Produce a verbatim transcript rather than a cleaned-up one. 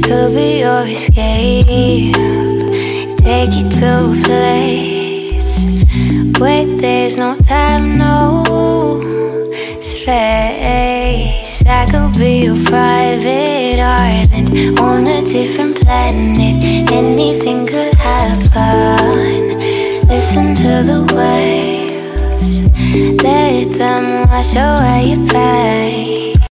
Could be your escape, take you to a place where there's no time, no space. I could be your private island on a different planet. Anything could happen. Listen to the waves, let them wash away your pain.